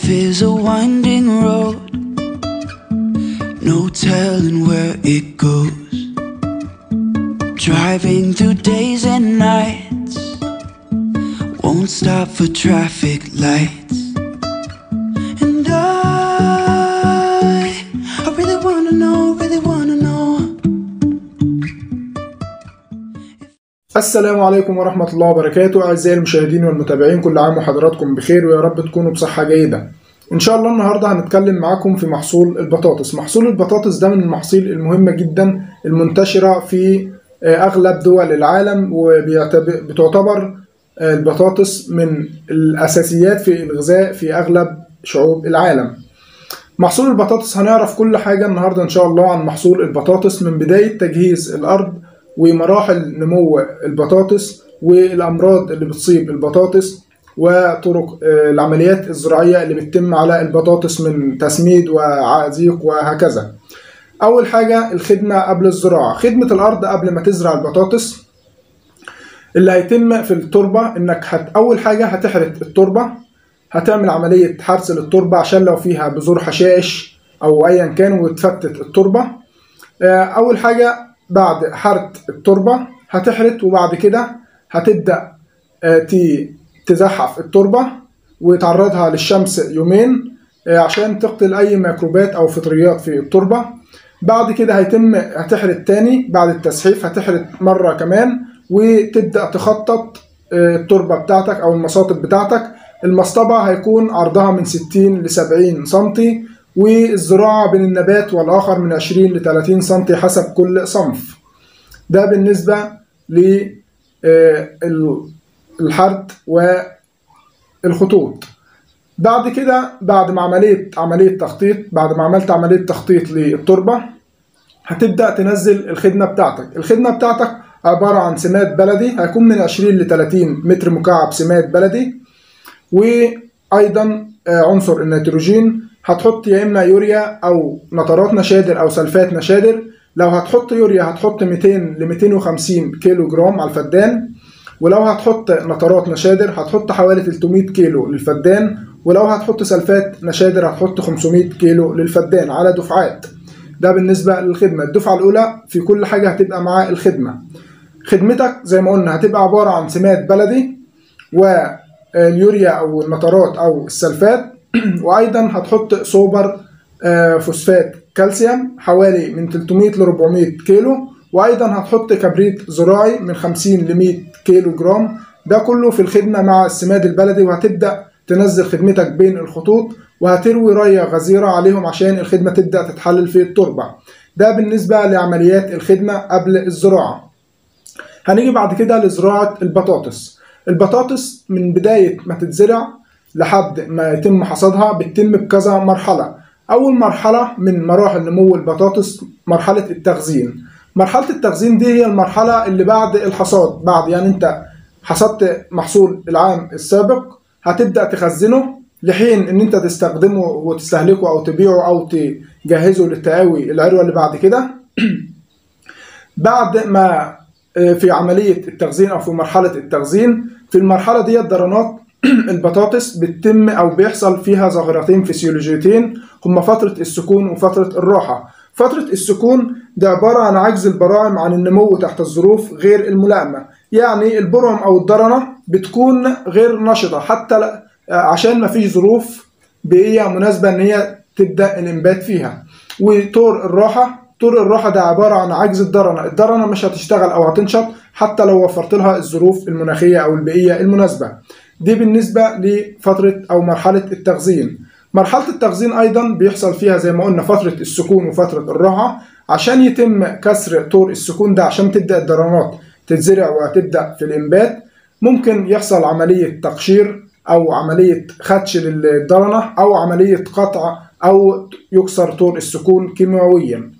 is a winding road, no telling where it goes. Driving through days and nights, won't stop for traffic lights. And I really wanna know. السلام عليكم ورحمة الله وبركاته. أعزائي المشاهدين والمتابعين، كل عام وحضراتكم بخير ويا رب تكونوا بصحة جيدة. إن شاء الله النهاردة هنتكلم معاكم في محصول البطاطس. محصول البطاطس ده من المحاصيل المهمة جدا المنتشرة في أغلب دول العالم، وبتعتبر البطاطس من الأساسيات في الغذاء في أغلب شعوب العالم. محصول البطاطس هنعرف كل حاجة النهاردة إن شاء الله عن محصول البطاطس، من بداية تجهيز الأرض ومراحل نمو البطاطس والأمراض اللي بتصيب البطاطس وطرق العمليات الزراعية اللي بتتم على البطاطس من تسميد وعزيق وهكذا. أول حاجة الخدمة قبل الزراعة. خدمة الأرض قبل ما تزرع البطاطس اللي هيتم في التربة إنك أول حاجة هتحرث التربة، هتعمل عملية حرث للتربة عشان لو فيها بذور حشائش أو أيا كان وتفتت التربة. أول حاجة بعد حرث التربة هتحرث، وبعد كده هتبدأ تزحف التربة وتعرضها للشمس يومين عشان تقتل أي ميكروبات أو فطريات في التربة. بعد كده هتحرث تاني بعد التزحيف، هتحرث مرة كمان وتبدأ تخطط التربة بتاعتك أو المصاطب بتاعتك. المصطبة هيكون عرضها من 60 ل 70 سنتي، والزراعة بين النبات والآخر من 20 ل 30 سنتي حسب كل صنف. ده بالنسبة للحرث والخطوط. بعد كده بعد ما عملية تخطيط، بعد ما عملت عملية تخطيط للتربة هتبدأ تنزل الخدمة بتاعتك. الخدمة بتاعتك عبارة عن سماد بلدي، هيكون من 20 ل 30 متر مكعب سماد بلدي، وأيضا عنصر النيتروجين. هتحط يا إما يوريا أو نترات نشادر أو سلفات نشادر. لو هتحط يوريا هتحط 200 ل 250 كيلو جرام على الفدان، ولو هتحط نترات نشادر هتحط حوالي 300 كيلو للفدان، ولو هتحط سلفات نشادر هتحط 500 كيلو للفدان على دفعات. ده بالنسبة للخدمة. الدفعة الأولى في كل حاجة هتبقى مع الخدمة. خدمتك زي ما قلنا هتبقى عبارة عن سماد بلدي واليوريا أو النترات أو السلفات، وأيضا هتحط سوبر فوسفات كالسيوم حوالي من 300 ل 400 كيلو، وأيضا هتحط كبريت زراعي من 50 ل 100 كيلو جرام. ده كله في الخدمة مع السماد البلدي. وهتبدأ تنزل خدمتك بين الخطوط وهتروي رية غزيرة عليهم عشان الخدمة تبدأ تتحلل في التربة. ده بالنسبة لعمليات الخدمة قبل الزراعة. هنيجي بعد كده لزراعة البطاطس. البطاطس من بداية ما تتزرع لحد ما يتم حصادها بتتم بكذا مرحلة. أول مرحلة من مراحل نمو البطاطس مرحلة التخزين. مرحلة التخزين دي هي المرحلة اللي بعد الحصاد. بعد يعني أنت حصدت محصول العام السابق هتبدأ تخزنه لحين إن أنت تستخدمه وتستهلكه أو تبيعه أو تجهزه للتقاوي العروة اللي بعد كده. بعد ما في عملية التخزين أو في مرحلة التخزين، في المرحلة دي ضرنات البطاطس بتتم أو بيحصل فيها ظاهرتين فسيولوجيتين، هما فترة السكون وفترة الراحة. فترة السكون ده عبارة عن عجز البراعم عن النمو تحت الظروف غير الملائمة. يعني البرعم أو الضرنة بتكون غير نشطة حتى عشان ما فيش ظروف بيئية مناسبة إن هي تبدأ الإنبات فيها. وطور الراحة ده عبارة عن عجز الضرنة مش هتشتغل أو هتنشط حتى لو وفرت لها الظروف المناخية أو البيئية المناسبة. دي بالنسبة لفترة أو مرحلة التخزين. مرحلة التخزين أيضا بيحصل فيها زي ما قلنا فترة السكون وفترة الراحة. عشان يتم كسر طور السكون ده عشان تبدأ الضرنات تتزرع وتبدأ في الإنبات، ممكن يحصل عملية تقشير أو عملية خدش للضرنة أو عملية قطع أو يكسر طور السكون كيماويا.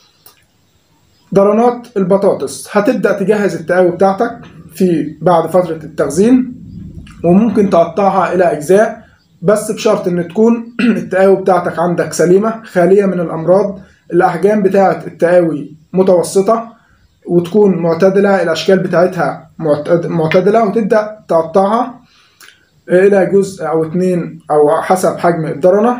ضرنات البطاطس هتبدأ تجهز التقاوي بتاعتك في بعد فترة التخزين، وممكن تقطعها إلى أجزاء بس بشرط إن تكون التقاوي بتاعتك عندك سليمة خالية من الأمراض. الأحجام بتاعة التقاوي متوسطة وتكون معتدلة، الأشكال بتاعتها معتدلة، وتبدأ تقطعها الى جزء او 2 او حسب حجم الدرنة.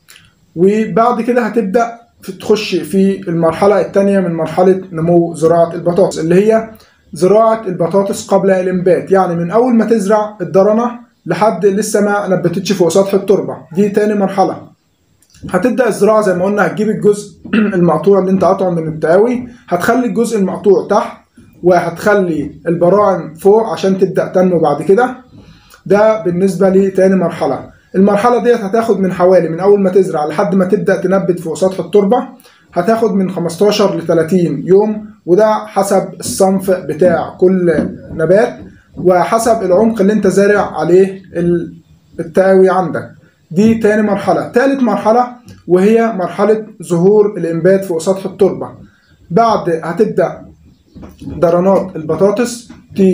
وبعد كده هتبدأ تخش في المرحلة الثانية من مرحلة نمو زراعة البطاطس، اللي هي زراعة البطاطس قبل الإنبات، يعني من أول ما تزرع الدرنة لحد لسه ما نبتتش فوق سطح التربة. دي تاني مرحلة. هتبدأ الزراعة زي ما قلنا، هتجيب الجزء المقطوع اللي انت قاطعه من التقاوي، هتخلي الجزء المقطوع تحت وهتخلي البراعم فوق عشان تبدأ تنمو بعد كده. ده بالنسبة لتاني مرحلة. المرحلة ديت هتاخد من حوالي من أول ما تزرع لحد ما تبدأ تنبت فوق سطح التربة، هتاخد من 15 ل 30 يوم، وده حسب الصنف بتاع كل نبات وحسب العمق اللي انت زارع عليه التقاوي عندك. دي تاني مرحلة. تالت مرحلة وهي مرحلة ظهور الإنبات فوق سطح التربة. بعد هتبدأ درنات البطاطس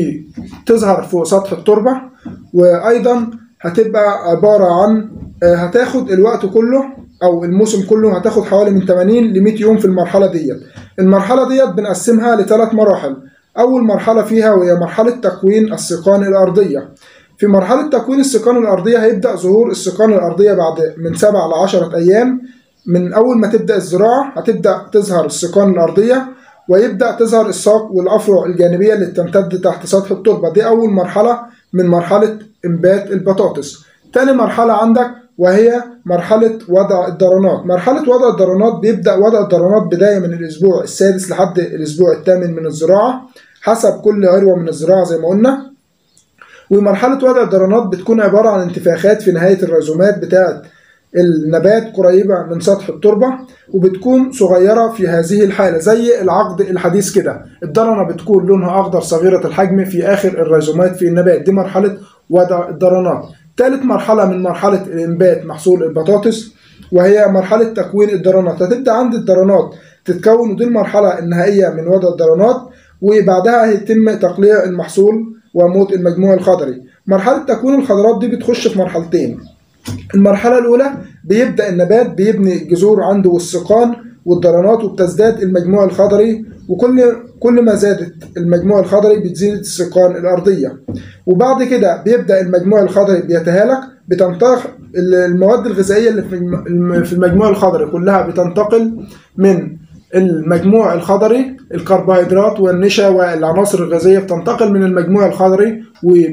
تظهر فوق سطح التربة، وأيضا هتبقى عبارة عن هتاخد الوقت كله أو الموسم كله، هتاخد حوالي من 80 ل 100 يوم في المرحلة ديت. المرحلة ديت بنقسمها لثلاث مراحل. أول مرحلة فيها وهي مرحلة تكوين السيقان الأرضية. في مرحلة تكوين السيقان الأرضية هيبدأ ظهور السيقان الأرضية بعد من 7 ل 10 أيام من أول ما تبدأ الزراعة. هتبدأ تظهر السيقان الأرضية ويبدأ تظهر الساق والأفرع الجانبية اللي بتمتد تحت سطح التربة. دي أول مرحلة من مرحلة إنبات البطاطس. تاني مرحلة عندك وهي مرحلة وضع الدرنات. مرحلة وضع الدرنات بيبدأ وضع الدرنات بداية من الأسبوع السادس لحد الأسبوع الثامن من الزراعة حسب كل عروة من الزراعة زي ما قلنا. ومرحلة وضع الدرنات بتكون عبارة عن انتفاخات في نهاية الريزومات بتاعة النبات قريبة من سطح التربة، وبتكون صغيرة في هذه الحالة زي العقد الحديث كده. الدرنة بتكون لونها أخضر صغيرة الحجم في آخر الريزومات في النبات. دي مرحلة وضع الدرنات. ثالث مرحلة من مرحلة الإنبات محصول البطاطس وهي مرحلة تكوين الدرنات. هتبدأ عند الدرنات تتكون، ودي المرحلة النهائية من وضع الدرنات، وبعدها هيتم تقليع المحصول وموت المجموع الخضري. مرحلة تكوين الخضرات دي بتخش في مرحلتين. المرحلة الأولى بيبدأ النبات بيبني جذور عنده والسيقان والدرنات، وبتزداد المجموع الخضري، وكل ما زادت المجموع الخضري بتزيد السيقان الأرضية. وبعد كده بيبدأ المجموع الخضري بيتهالك، بتنتقل المواد الغذائية اللي في المجموع الخضري كلها بتنتقل من المجموع الخضري، الكربوهيدرات والنشا والعناصر الغذائية بتنتقل من المجموع الخضري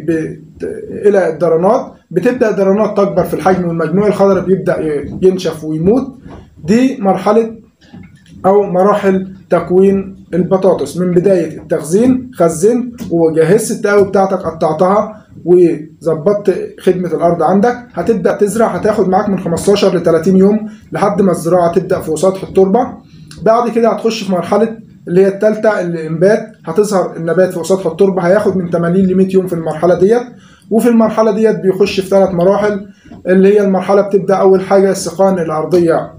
إلى الدرنات. بتبدأ الدرنات تكبر في الحجم والمجموع الخضري بيبدأ ينشف ويموت. دي مرحلة أو مراحل تكوين البطاطس. من بداية التخزين، خزنت وجهزت التقاوي بتاعتك، قطعتها وظبطت خدمة الأرض عندك، هتبدأ تزرع. هتاخد معاك من 15 ل 30 يوم لحد ما الزراعة تبدأ فوق سطح التربة. بعد كده هتخش في مرحلة اللي هي الثالثة الإنبات. هتظهر النبات فوق سطح التربة، هياخد من 80 ل 100 يوم في المرحلة ديت. وفي المرحلة ديت بيخش في 3 مراحل، اللي هي المرحلة بتبدأ أول حاجة السيقان الأرضية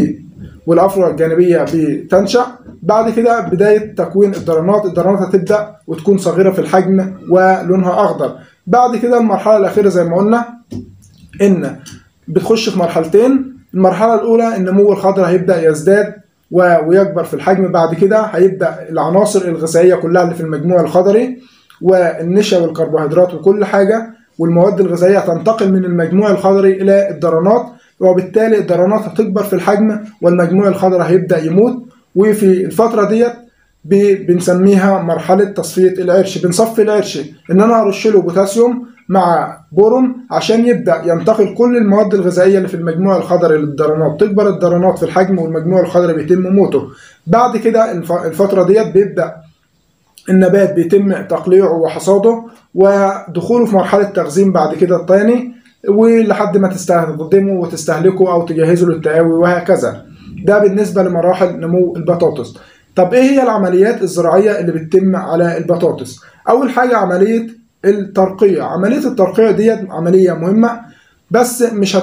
والأفرع الجانبية بتنشأ. بعد كده بداية تكوين الدرنات. الدرنات هتبدأ وتكون صغيرة في الحجم ولونها أخضر. بعد كده المرحلة الأخيرة زي ما قلنا إن بتخش في مرحلتين. المرحلة الأولى النمو الخضري هيبدأ يزداد ويكبر في الحجم. بعد كده هيبدأ العناصر الغذائية كلها اللي في المجموع الخضري والنشا والكربوهيدرات وكل حاجة والمواد الغذائية تنتقل من المجموع الخضري إلى الدرنات، وبالتالي الدرنات هتكبر في الحجم والمجموع الخضري هيبدأ يموت. وفي الفترة ديت بنسميها مرحلة تصفية العرش. بنصفي العرش إن أنا أرش له بوتاسيوم مع بورون عشان يبدأ ينتقل كل المواد الغذائية اللي في المجموع الخضري للدرنات. تكبر الدرنات في الحجم والمجموع الخضري بيتم موته. بعد كده الفترة ديت بيبدأ النبات بيتم تقليعه وحصاده ودخوله في مرحلة تخزين بعد كده الثاني، ولحد ما تستخدمه وتستهلكه أو تجهزه للتقاوي وهكذا. ده بالنسبة لمراحل نمو البطاطس. طب إيه هي العمليات الزراعية اللي بتتم على البطاطس؟ أول حاجة عملية الترقية. عملية الترقية ديت عملية مهمة، بس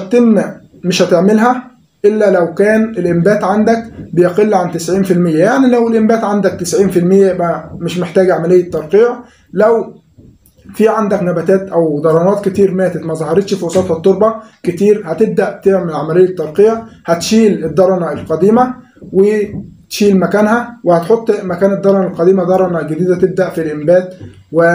مش هتعملها إلا لو كان الإنبات عندك بيقل عن 90%. يعني لو الإنبات عندك 90% يبقى مش محتاج عملية ترقيع. لو في عندك نباتات أو درنات كتير ماتت ما ظهرتش فوق سطح التربة كتير، هتبدأ تعمل عملية ترقيع. هتشيل الدرنة القديمة وتشيل مكانها، وهتحط مكان الدرنة القديمة درنة جديدة تبدأ في الإنبات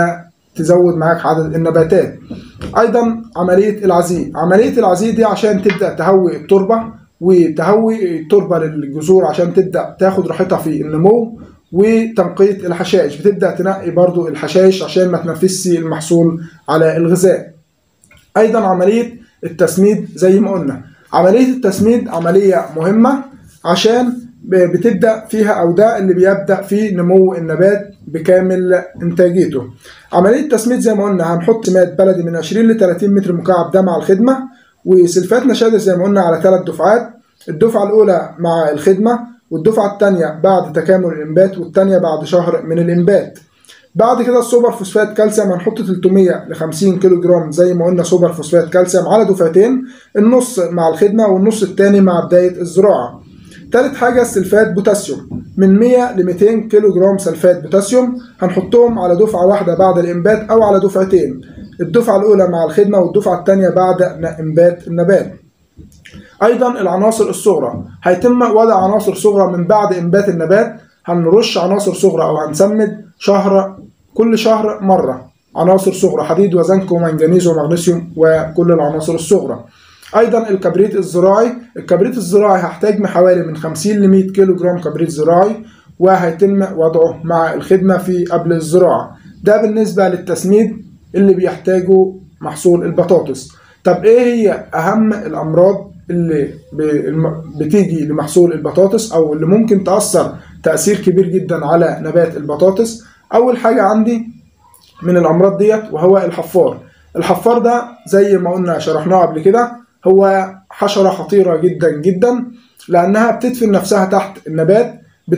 تزود معاك عدد النباتات. ايضا عمليه العزيق، عمليه العزيق دي عشان تبدا تهوي التربه وتهوي التربه للجذور عشان تبدا تاخد راحتها في النمو، وتنقيه الحشائش، بتبدا تنقي برضو الحشائش عشان ما تنفسش المحصول على الغذاء. ايضا عمليه التسميد زي ما قلنا، عمليه التسميد عمليه مهمه عشان بتبدا فيها او ده اللي بيبدا في نمو النبات بكامل انتاجيته. عمليه التسميد زي ما قلنا هنحط سماد بلدي من 20 ل 30 متر مكعب ده مع الخدمه، وسلفات نشادر زي ما قلنا على 3 دفعات، الدفعه الاولى مع الخدمه، والدفعه الثانيه بعد تكامل الانبات، والثانيه بعد شهر من الانبات. بعد كده السوبر فوسفات كالسيوم هنحط 300 ل 50 كيلو جرام زي ما قلنا سوبر فوسفات كالسيوم على دفعتين، النص مع الخدمه والنص الثاني مع بدايه الزراعه. تالت حاجة السلفات بوتاسيوم من 100 ل 200 كيلو جرام سلفات بوتاسيوم هنحطهم على دفعة واحدة بعد الإنبات أو على دفعتين، الدفعة الأولى مع الخدمة والدفعة الثانية بعد إنبات النبات. أيضا العناصر الصغرى هيتم وضع عناصر صغرى من بعد إنبات النبات، هنرش عناصر صغرى أو هنسمد كل شهر مرة عناصر صغرى، حديد وزنك ومنجنيز ومغنيسيوم وكل العناصر الصغرى. ايضا الكبريت الزراعي، الكبريت الزراعي هحتاج حوالي من 50 ل 100 كيلو جرام كبريت زراعي، وهيتم وضعه مع الخدمه في قبل الزراعه. ده بالنسبه للتسميد اللي بيحتاجه محصول البطاطس. طب ايه هي اهم الامراض اللي بتيجي لمحصول البطاطس او اللي ممكن تاثر تاثير كبير جدا على نبات البطاطس؟ اول حاجه عندي من الامراض ديت وهو الحفار. الحفار ده زي ما قلنا شرحناه قبل كده هو حشرة خطيرة جدا جدا، لأنها بتدفن نفسها تحت النبات،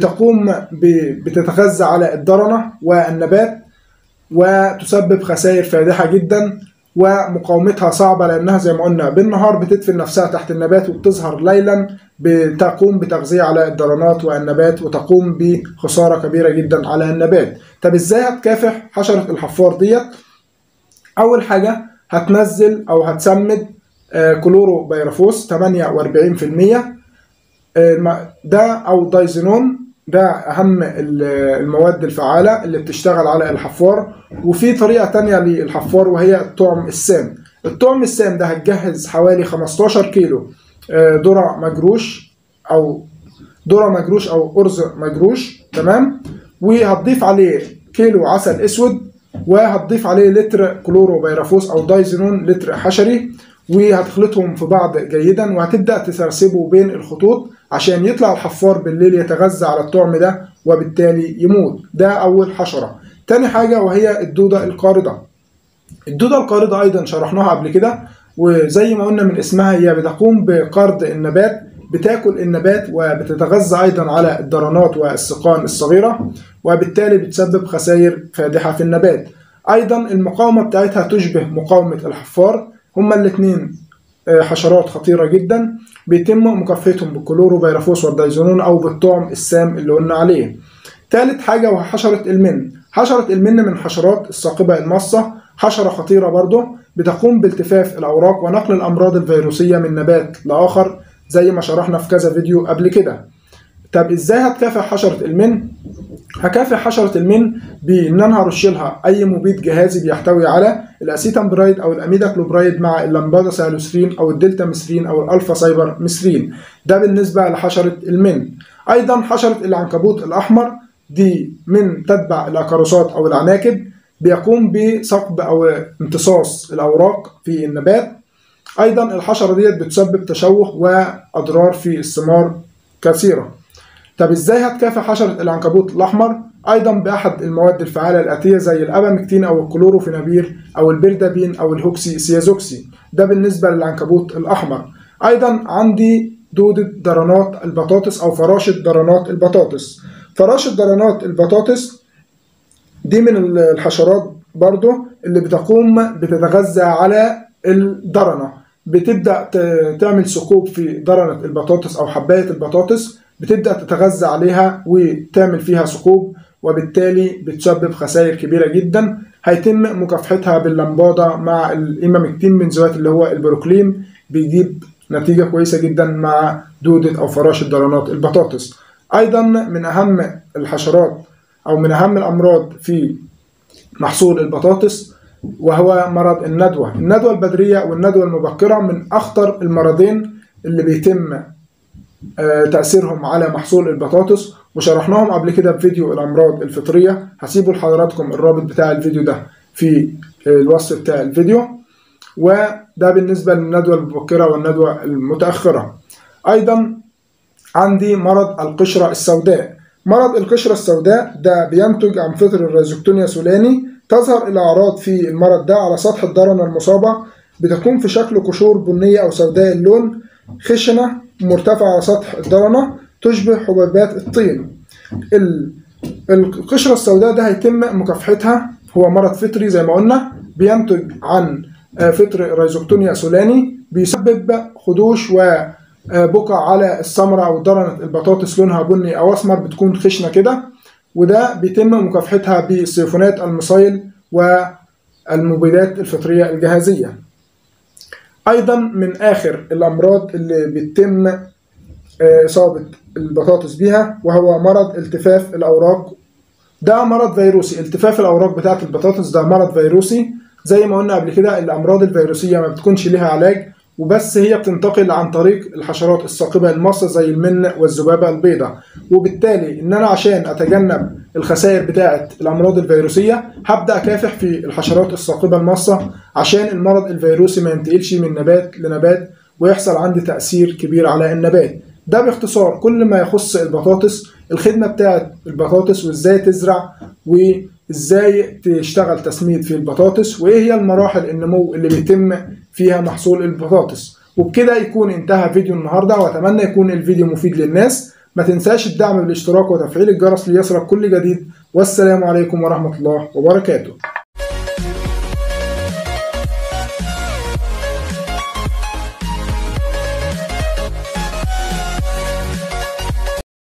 بتتغذى على الدرنة والنبات، وتسبب خسائر فادحة جدا، ومقاومتها صعبة لأنها زي ما قلنا بالنهار بتدفن نفسها تحت النبات، وبتظهر ليلا بتقوم بتغذية على الدرنات والنبات، وتقوم بخسارة كبيرة جدا على النبات. طب ازاي هتكافح حشرة الحفار ديت؟ أول حاجة هتنزل أو هتسمد كلورو بيرفوس 48%، ده او دايزينون، ده اهم المواد الفعالة اللي بتشتغل على الحفار. وفي طريقة تانية للحفار وهي الطعم السام. الطعم السام ده هتجهز حوالي 15 كيلو ذرة مجروش او ارز مجروش، تمام، وهتضيف عليه كيلو عسل اسود، وهتضيف عليه لتر كلورو بيرفوس او دايزينون لتر حشري، وهتخلطهم في بعض جيدا، وهتبدأ تسرسبه بين الخطوط عشان يطلع الحفار بالليل يتغذى على الطعم ده وبالتالي يموت. ده أول حشرة. تاني حاجة وهي الدودة القاردة. الدودة القاردة أيضا شرحناها قبل كده، وزي ما قلنا من اسمها هي بتقوم بقرض النبات، بتاكل النبات وبتتغذى أيضا على الدرنات والسقان الصغيرة، وبالتالي بتسبب خسائر فادحة في النبات. أيضا المقاومة بتاعتها تشبه مقاومة الحفار، هما الاثنين حشرات خطيرة جدا، بيتم مكافحتهم بالكلورو بيرفوس والدايزونون أو بالطعم السام اللي قلنا عليه. ثالث حاجة وهي حشرة المن. حشرة المن من حشرات الثاقبة المصة، حشرة خطيرة برضه، بتقوم بالتفاف الأوراق ونقل الأمراض الفيروسية من نبات لآخر زي ما شرحنا في كذا فيديو قبل كده. طب ازاي هتكافح حشرة المن؟ هكافح حشرة المن بان انا هرش لها اي مبيد جهازي بيحتوي على الاسيتامبرايد او الاميداكلوبرايد مع اللامبادا سالوسرين او الدلتا مسرين او الالفا سايبر مسرين. ده بالنسبة لحشرة المن. ايضا حشرة العنكبوت الاحمر دي من تتبع الاكاروسات او العناكب، بيقوم بثقب او امتصاص الاوراق في النبات. ايضا الحشرة ديت بتسبب تشوه واضرار في الثمار كثيرة. طب ازاي هتكافح حشرة العنكبوت الاحمر؟ ايضا باحد المواد الفعالة الاتية زي الابامكتين او الكلوروفينابير او البردابين او الهوكسي سيازوكسي. ده بالنسبة للعنكبوت الاحمر. ايضا عندي دودة درنات البطاطس او فراشة درنات البطاطس. فراشة درنات البطاطس دي من الحشرات برضو اللي بتتغذى على الدرنة، بتبدأ تعمل ثقوب في درنة البطاطس او حباية البطاطس، بتبدأ تتغذى عليها وتعمل فيها ثقوب، وبالتالي بتسبب خسائر كبيرة جدا. هيتم مكافحتها باللمبادة مع الإيمامكتين بنزوات اللي هو البروكليم، بيجيب نتيجة كويسة جدا مع دودة أو فراشة درنات البطاطس. أيضا من أهم الحشرات أو من أهم الأمراض في محصول البطاطس، وهو مرض الندوة. الندوة البدرية والندوة المبكرة من أخطر المرضين اللي بيتم تأثيرهم على محصول البطاطس، وشرحناهم قبل كده بفيديو الأمراض الفطرية. هسيبوا لحضراتكم الرابط بتاع الفيديو ده في الوصف بتاع الفيديو. وده بالنسبة للندوة المبكرة والندوة المتأخرة. أيضا عندي مرض القشرة السوداء. مرض القشرة السوداء ده بينتج عن فطر الريزوكتونيا سولاني. تظهر الأعراض في المرض ده على سطح الضرنة المصابة، بتكون في شكل قشور بنية أو سوداء اللون، خشنة مرتفعة على سطح الضرنة، تشبه حبيبات الطين. القشرة السوداء ده هيتم مكافحتها. هو مرض فطري زي ما قلنا، بينتج عن فطر ريزوكتونيا سولاني، بيسبب خدوش وبقع على الثمرة أو ضرنة البطاطس لونها بني أو أسمر، بتكون خشنة كده، وده بيتم مكافحتها بالسيفونات المصايل والمبيدات الفطرية الجهازية. أيضا من آخر الأمراض اللي بيتم إصابة البطاطس بيها وهو مرض التفاف الأوراق. ده مرض فيروسي. التفاف الأوراق بتاعت البطاطس ده مرض فيروسي. زي ما قلنا قبل كده، الأمراض الفيروسية ما بتكونش لها علاج، وبس هي بتنتقل عن طريق الحشرات الثاقبة الماصة زي المن والذبابة البيضاء. وبالتالي إن أنا عشان أتجنب الخسائر بتاعة الأمراض الفيروسية هبدأ أكافح في الحشرات الثاقبة الماصة عشان المرض الفيروسي ما ينتقلش من نبات لنبات ويحصل عندي تأثير كبير على النبات. ده باختصار كل ما يخص البطاطس، الخدمة بتاعة البطاطس، وإزاي تزرع وإزاي تشتغل تسميد في البطاطس، وإيه هي المراحل النمو اللي بيتم فيها محصول البطاطس. وبكده يكون انتهى فيديو النهاردة، وأتمنى يكون الفيديو مفيد للناس. ما تنساش الدعم بالاشتراك وتفعيل الجرس ليصلك كل جديد. والسلام عليكم ورحمة الله وبركاته.